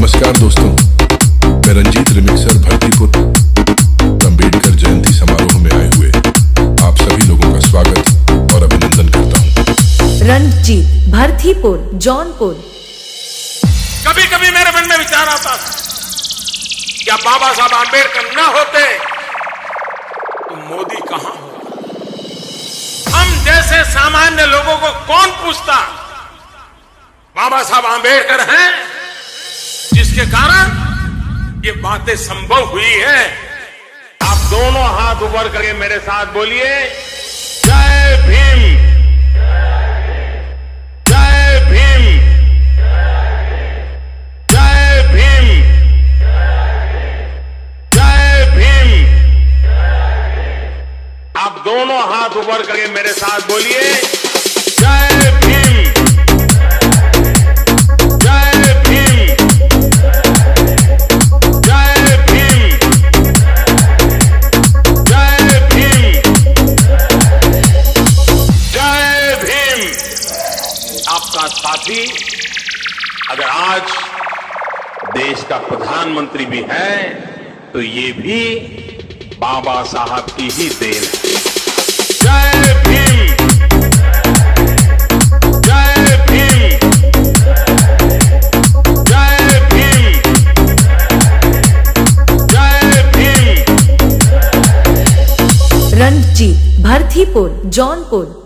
नमस्कार दोस्तों, मैं रंजीत रिमिक्सर भरतीपुर अम्बेडकर जयंती समारोह में आए हुए आप सभी लोगों का स्वागत और अभिनंदन करता हूं। रंजीत भरतीपुर जौनपुर। कभी कभी मेरे मन में विचार आता था, क्या बाबा साहब आंबेडकर न होते तो मोदी कहां होता? हम जैसे सामान्य लोगों को कौन पूछता? बाबा साहब आंबेडकर हैं, जिसके कारण ये बातें संभव हुई है। आप दोनों हाथ ऊपर करके मेरे साथ बोलिए, जय भीम, जय भीम, जय भीम, जय भीम। आप दोनों हाथ ऊपर करके मेरे साथ बोलिए, जय भीम, जय भीम, जय भीम, जय भीम, जय भीम। आपका साथी अगर आज देश का प्रधानमंत्री भी है तो ये भी बाबा साहब की ही देन है। जय भीम, जय भीम, जय भीम, जय भीम। रंजीत भरतीपुर जौनपुर।